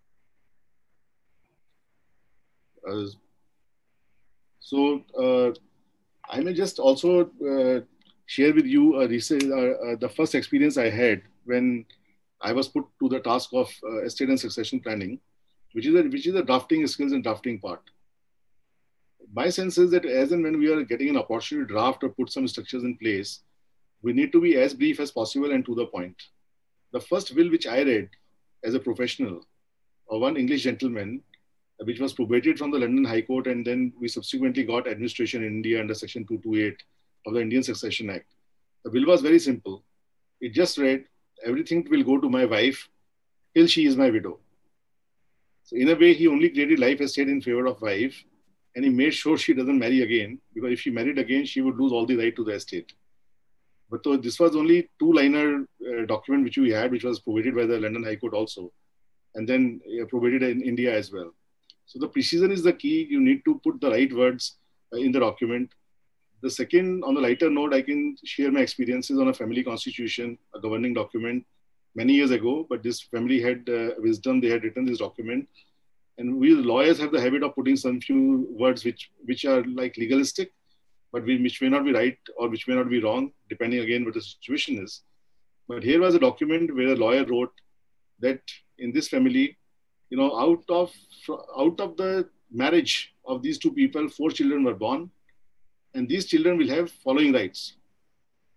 I may just also share with you the first experience I had when I was put to the task of estate and succession planning, which is a drafting skills and drafting part. My sense is that as and when we are getting an opportunity to draft or put some structures in place, we need to be as brief as possible and to the point. The first will which I read as a professional, one English gentleman, which was probated from the London High Court, and then we subsequently got administration in India under Section 228 of the Indian Succession Act. The will was very simple. It just read, everything will go to my wife till she is my widow. So in a way, he only created life estate in favor of wife, and he made sure she doesn't marry again, because if she married again, she would lose all the right to the estate. But so this was only two-liner document which we had, which was probated by the London High Court also, and then probated in India as well. So the precision is the key. You need to put the right words in the document. The second, on the lighter note, I can share my experiences on a family constitution, a governing document many years ago, but this family had wisdom. They had written this document. And we lawyers have the habit of putting some few words which are like legalistic, but which may not be right or which may not be wrong, depending again what the situation is. But here was a document where a lawyer wrote that in this family, out of the marriage of these two people, 4 children were born, and these children will have following rights.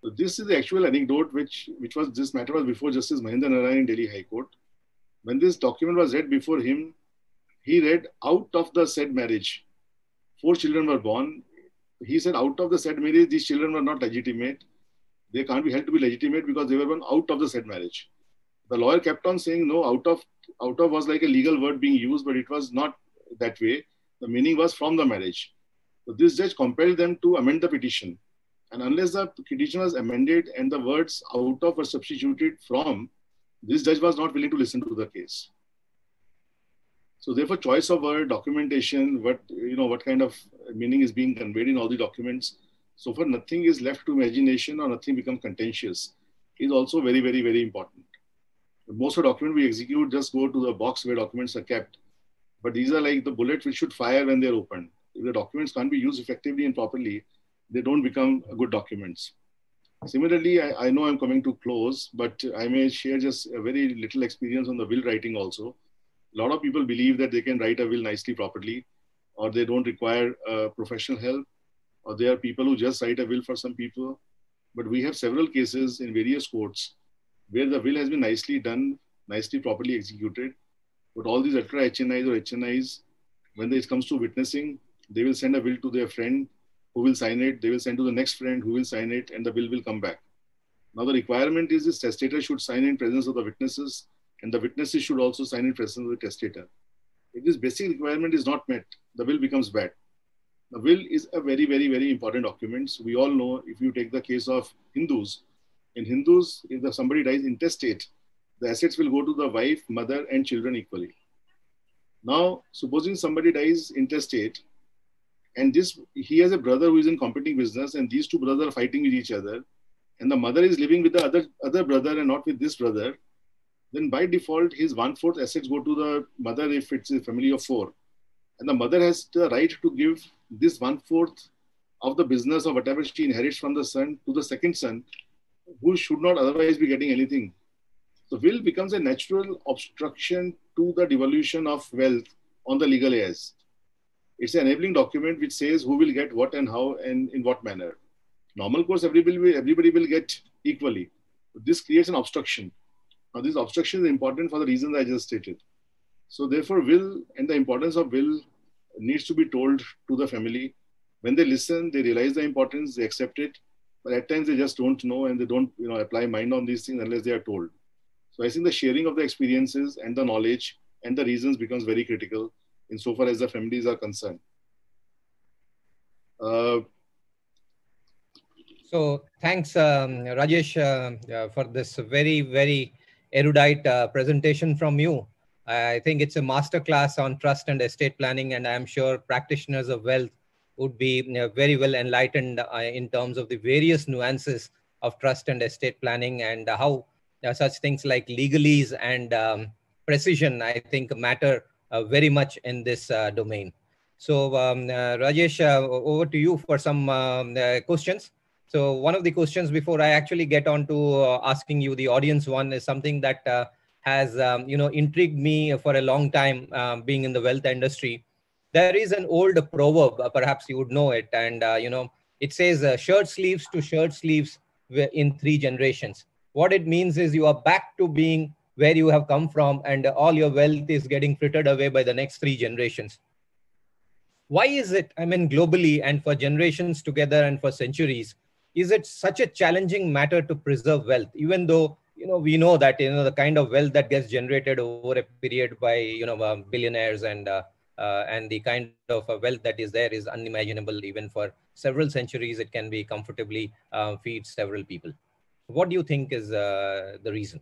So this is the actual anecdote which was, this matter was before Justice Mahendra Narayan in Delhi High Court. When this document was read before him, he read out of the said marriage, 4 children were born. He said out of the said marriage, these children were not legitimate. They can't be held to be legitimate because they were born out of the said marriage. The lawyer kept on saying, no, out of was like a legal word being used, but it was not that way. The meaning was from the marriage. So this judge compelled them to amend the petition. And unless the petition was amended and the words out of were substituted from, this judge was not willing to listen to the case. So therefore, choice of word, documentation, what kind of meaning is being conveyed in all the documents. So far, nothing is left to imagination or nothing becomes contentious is also very, very, very important. Most of the documents we execute just go to the box where documents are kept. But these are like the bullets which should fire when they're opened. If the documents can't be used effectively and properly, they don't become good documents. Similarly, I know I'm coming to close, but I may share just a very little experience on the will writing also. A lot of people believe that they can write a will nicely, properly, or they don't require professional help, or there are people who just write a will for some people. But we have several cases in various courts where the will has been nicely done, nicely, properly executed. But all these ultra HNIs or HNIs, when it comes to witnessing, they will send a will to their friend who will sign it. They will send to the next friend who will sign it, and the will come back. Now the requirement is this testator should sign in presence of the witnesses, and the witnesses should also sign in presence of the testator. If this basic requirement is not met, the will becomes bad. The will is a very, very, very important document. We all know, if you take the case of Hindus, in Hindus, if somebody dies intestate, the assets will go to the wife, mother, and children equally. Now, supposing somebody dies intestate, and he has a brother who is in competing business, and these two brothers are fighting with each other, and the mother is living with the other brother and not with this brother, then by default, his 1/4 assets go to the mother if it's a family of 4. And the mother has the right to give this 1/4 of the business or whatever she inherits from the son to the second son, who should not otherwise be getting anything. The will becomes a natural obstruction to the devolution of wealth on the legal heirs. It's an enabling document which says who will get what and how and in what manner. Normal course, everybody will get equally. But this creates an obstruction. Now, this obstruction is important for the reasons I just stated. So therefore, will and the importance of will needs to be told to the family. When they listen, they realize the importance, they accept it. But at times they just don't know and they don't apply mind on these things unless they are told. So I think the sharing of the experiences and the knowledge and the reasons becomes very critical insofar as the families are concerned.
So thanks, Rajesh, for this very, very erudite presentation from you. I think it's a masterclass on trust and estate planning, and I'm sure practitioners of wealth would be very well enlightened in terms of the various nuances of trust and estate planning and how such things like legalese and precision, I think, matter very much in this domain. So Rajesh, over to you for some questions. So one of the questions before I actually get on to asking you the audience one is something that has intrigued me for a long time being in the wealth industry. There is an old proverb, perhaps you would know it, and it says shirt sleeves to shirt sleeves in 3 generations. What it means is you are back to being where you have come from, and all your wealth is getting frittered away by the next 3 generations. Why is it, I mean, globally and for generations together and for centuries, is it such a challenging matter to preserve wealth, even though we know that the kind of wealth that gets generated over a period by billionaires and the kind of wealth that is there is unimaginable. Even for several centuries, it can be comfortably feed several people. What do you think is the reason?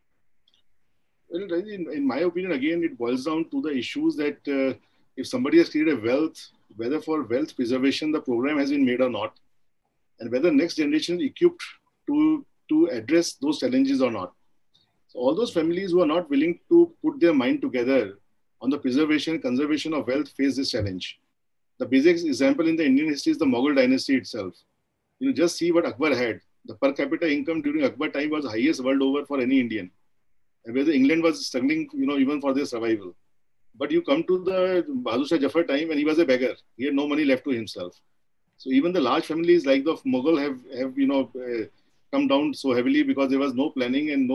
Well, in my opinion, again, it boils down to the issues that if somebody has created a wealth, whether for wealth preservation the program has been made or not, and whether next generation is equipped to address those challenges or not. So all those families who are not willing to put their mind together on the preservation and conservation of wealth face this challenge. The basic example in the Indian history is the Mughal dynasty itself. Just see what Akbar had. The per capita income during Akbar time was the highest world over for any Indian. And whether England was struggling, even for their survival. But you come to the Bahadur Shah Jafar time and he was a beggar. He had no money left to himself. So even the large families like the Mughal have come down so heavily because there was no planning and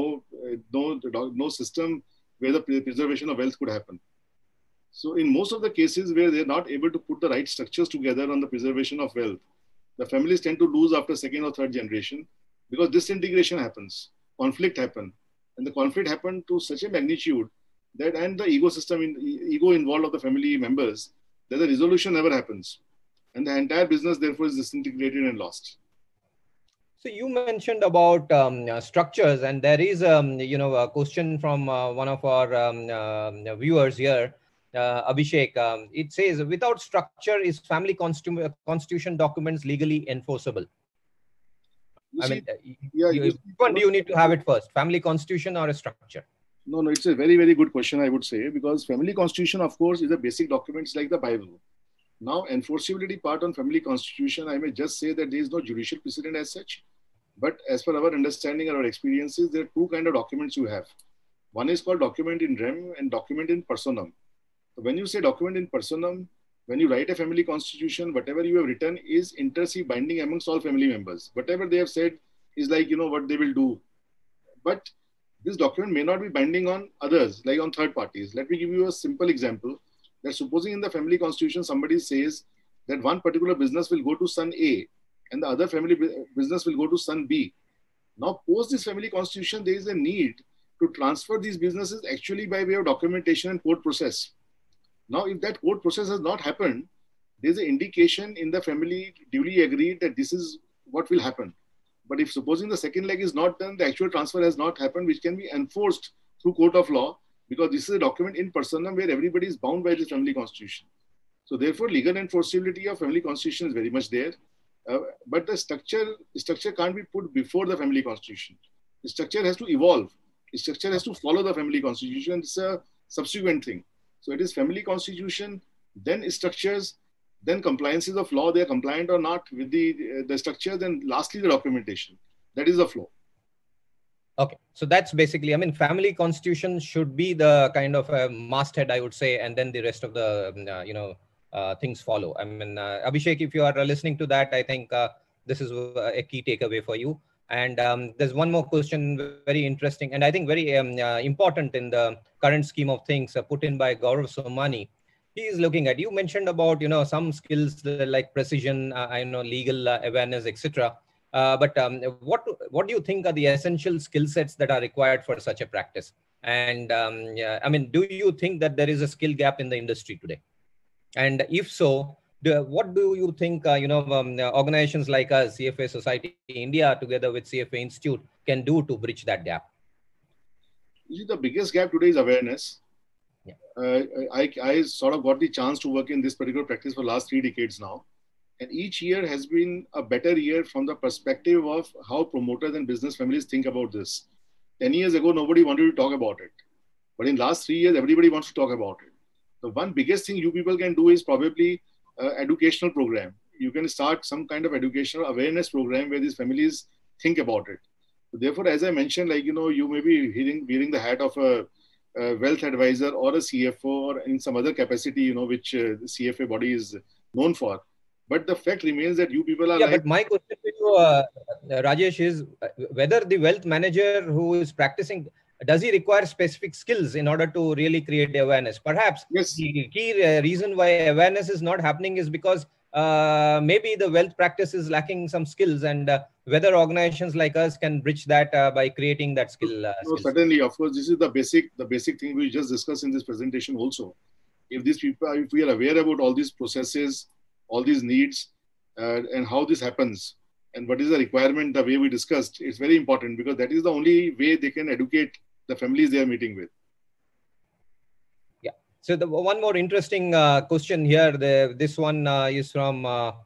no system where the preservation of wealth could happen. So in most of the cases where they're not able to put the right structures together on the preservation of wealth, the families tend to lose after second or third generation because disintegration happens, conflict happen. And the conflict happened to such a magnitude that, and the ego involved of the family members, that the resolution never happens. And the entire business therefore is disintegrated and lost.
So you mentioned about structures, and there is a question from one of our viewers here, Abhishek. It says, without structure, is family constitution documents legally enforceable? Which one do you need to have it first, family constitution or a structure?
No, it's a very, very good question, I would say, because family constitution, of course, is a basic document like the Bible. Now, enforceability part on family constitution, I may just say that there is no judicial precedent as such. But as per our understanding and our experiences, there are two kinds of documents you have. One is called document in rem and document in personam. So when you say document in personam, when you write a family constitution, whatever you have written is inter se binding amongst all family members. Whatever they have said is like, what they will do. But this document may not be binding on others, like on third parties. Let me give you a simple example. That supposing in the family constitution, somebody says that one particular business will go to son A and the other family business will go to son B. Now, post this family constitution, there is a need to transfer these businesses actually by way of documentation and court process. Now, if that court process has not happened, there's an indication in the family duly agreed that this is what will happen. But if supposing the second leg is not done, the actual transfer has not happened, which can be enforced through court of law, because this is a document in personam where everybody is bound by the family constitution. So therefore, legal enforceability of family constitution is very much there. But the structure can't be put before the family constitution. The structure has to evolve. The structure has to follow the family constitution. It's a subsequent thing. So it is family constitution, then structures, then compliances of law, they are compliant or not with the structures, and lastly, the documentation. That is the flow.
Okay, so that's basically, family constitution should be the kind of a masthead, I would say, and then the rest of the, things follow. Abhishek, if you are listening to that, I think this is a key takeaway for you. And there's one more question, very interesting, and I think very important in the current scheme of things, put in by Gaurav Somani. He is looking at, you mentioned about, some skills like precision, legal awareness, etc. But what do you think are the essential skill sets that are required for such a practice? And do you think that there is a skill gap in the industry today? And if so, what do you think, organizations like us, CFA Society India, together with CFA Institute, can do to bridge that gap?
The biggest gap today is awareness.
Yeah.
I sort of got the chance to work in this particular practice for the last 3 decades now. And each year has been a better year from the perspective of how promoters and business families think about this. 10 years ago, nobody wanted to talk about it. But in the last 3 years, everybody wants to talk about it. The one biggest thing you people can do is probably educational program. You can start some kind of educational awareness program where these families think about it. So therefore, as I mentioned, you may be wearing the hat of a wealth advisor or a CFO or in some other capacity, which the CFA body is known for. But the fact remains that you people are
but my question to you, Rajesh, is whether the wealth manager who is practicing, does he require specific skills in order to really create awareness? Perhaps
yes.
The key reason why awareness is not happening is because maybe the wealth practice is lacking some skills, and whether organizations like us can bridge that by creating that skill.
Certainly, of course, this is the basic thing we just discussed in this presentation also. If we are aware about all these processes, all these needs, and how this happens, and what is the requirement, the way we discussed, it's very important because that is the only way they can educate the families they are meeting with.
Yeah. So the one more interesting question here, this one is from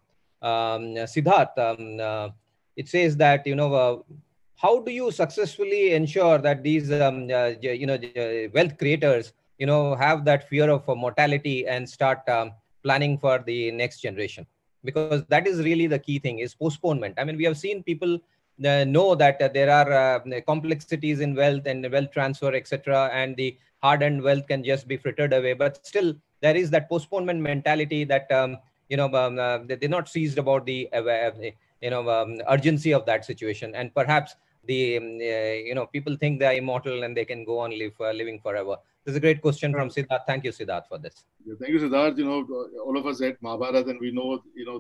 Siddharth. It says that, how do you successfully ensure that these, wealth creators, have that fear of mortality and start planning for the next generation? Because that is really the key thing, is postponement. We have seen people know that there are complexities in wealth and wealth transfer, etc., and the hard-earned wealth can just be frittered away. But still, there is that postponement mentality that they're not seized about the urgency of that situation. And perhaps people think they are immortal and they can go on living forever. This is a great question from Siddharth. Thank you, Siddharth, for this.
Thank you, Siddharth. All of us at Mahabharata, and we know,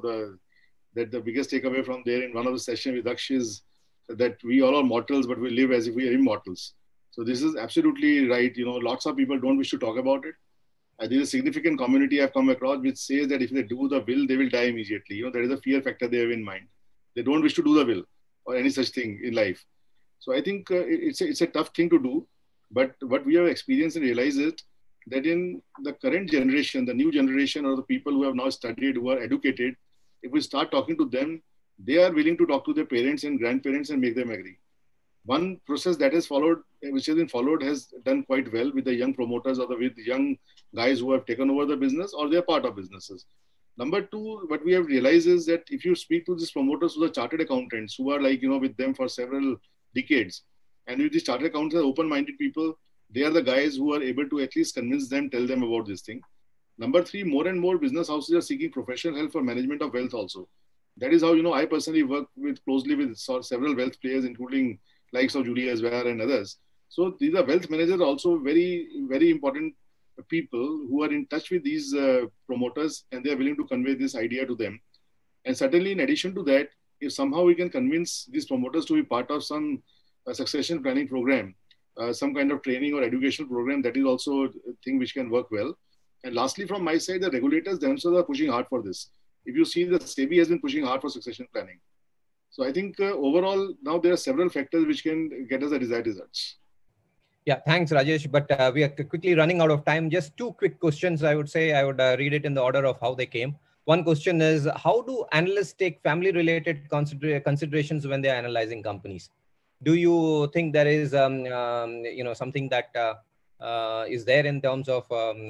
that the biggest takeaway from there in one of the sessions with Aksh is that we all are mortals, but we live as if we are immortals. So this is absolutely right. Lots of people don't wish to talk about it. There is a significant community I've come across which says that if they do the will, they will die immediately. There is a fear factor they have in mind. They don't wish to do the will or any such thing in life. So I think it's a tough thing to do. But what we have experienced and realized is that in the current generation, the new generation, or the people who have now studied, who are educated, if we start talking to them, they are willing to talk to their parents and grandparents and make them agree. One process that has followed, which has been followed, has done quite well with the young promoters or with the young guys who have taken over the business or they are part of businesses. Number two, what we have realized is that if you speak to these promoters who are chartered accountants, who are with them for several decades, and if these chartered accountants are open-minded people, they are the guys who are able to at least convince them, tell them about this thing. Number three, more and more business houses are seeking professional help for management of wealth also. That is how, I personally work closely with several wealth players, including likes of Julius Baer and others. So these are wealth managers, also very, very important people who are in touch with these promoters, and they are willing to convey this idea to them. And certainly, in addition to that, if somehow we can convince these promoters to be part of some succession planning program, some kind of training or educational program, that is also a thing which can work well. And lastly, from my side, the regulators themselves are pushing hard for this. If you see, the SEBI has been pushing hard for succession planning. So I think overall, now there are several factors which can get us the desired results.
Yeah, thanks, Rajesh. But we are quickly running out of time. Just two quick questions, I would say. I would read it in the order of how they came. One question is, how do analysts take family-related considerations when they are analyzing companies? Do you think there is, something that is there in terms of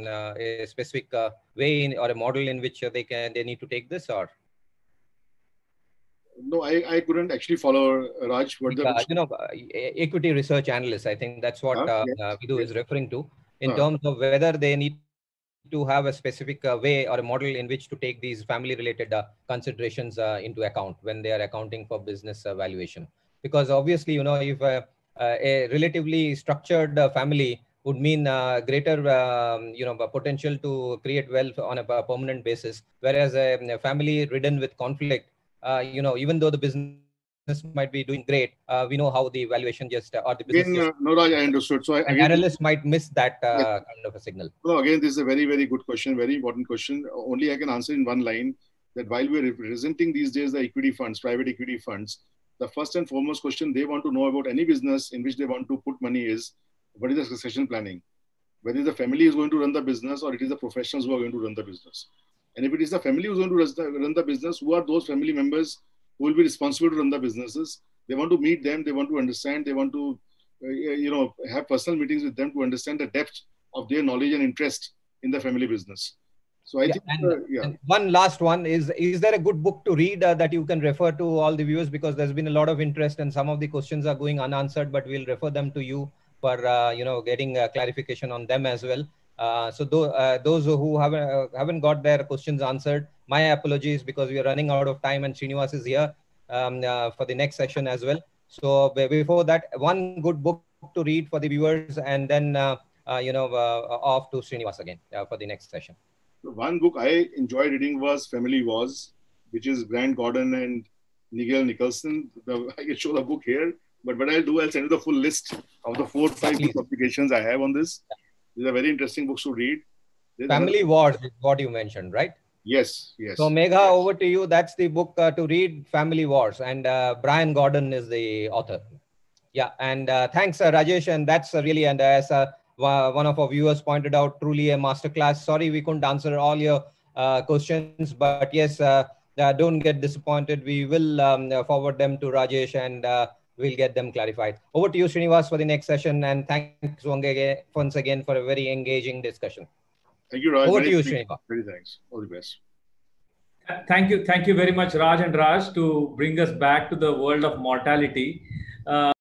a specific way or a model in which they need to take this, or?
No, I couldn't actually follow, Raj. What
equity research analysts, I think that's what Vidhu is referring to, in terms of whether they need to have a specific way or a model in which to take these family-related considerations into account when they are accounting for business valuation. Because obviously, if a relatively structured family would mean greater, potential to create wealth on a permanent basis, whereas a family ridden with conflict, even though the business might be doing great, we know how the valuation or the business.
No, Raj, I understood. So
analysts might miss that kind of a signal.
No, again, this is a very, very good question, very important question. Only I can answer in one line, that while we're representing these days the equity funds, private equity funds, the first and foremost question they want to know about any business in which they want to put money is, what is the succession planning? Whether the family is going to run the business or it is the professionals who are going to run the business. And if it is the family who's going to run the business, who are those family members who will be responsible to run the businesses? They want to meet them. They want to understand. They want to, have personal meetings with them to understand the depth of their knowledge and interest in the family business. So I think,
and one last one is there a good book to read that you can refer to all the viewers? Because there's been a lot of interest and some of the questions are going unanswered, but we'll refer them to you for, getting clarification on them as well. So those who haven't got their questions answered, my apologies, because we are running out of time and Srinivas is here for the next session as well. So before that, one good book to read for the viewers, and then off to Srinivas again for the next session.
One book I enjoyed reading was Family Wars, which is Grant Gordon and Nigel Nicholson. I can show the book here, but what I'll do, I'll send you the full list of the 4 or 5 publications I have on this. These are very interesting books to read.
Family Wars is what you mentioned, right?
Yes, yes.
So Megha, over to you. That's the book to read, Family Wars, and Brian Gordon is the author. Yeah, and thanks, Rajesh. And that's really, and as one of our viewers pointed out, truly a masterclass. Sorry, we couldn't answer all your questions, but yes, don't get disappointed. We will forward them to Rajesh and we'll get them clarified. Over to you, Srinivas, for the next session. And thanks once again for a very engaging discussion.
Thank you, Raj.
Over to you, Srinivas.
Very thanks. All the best.
Thank you very much, Raj and Raj, to bring us back to the world of mortality.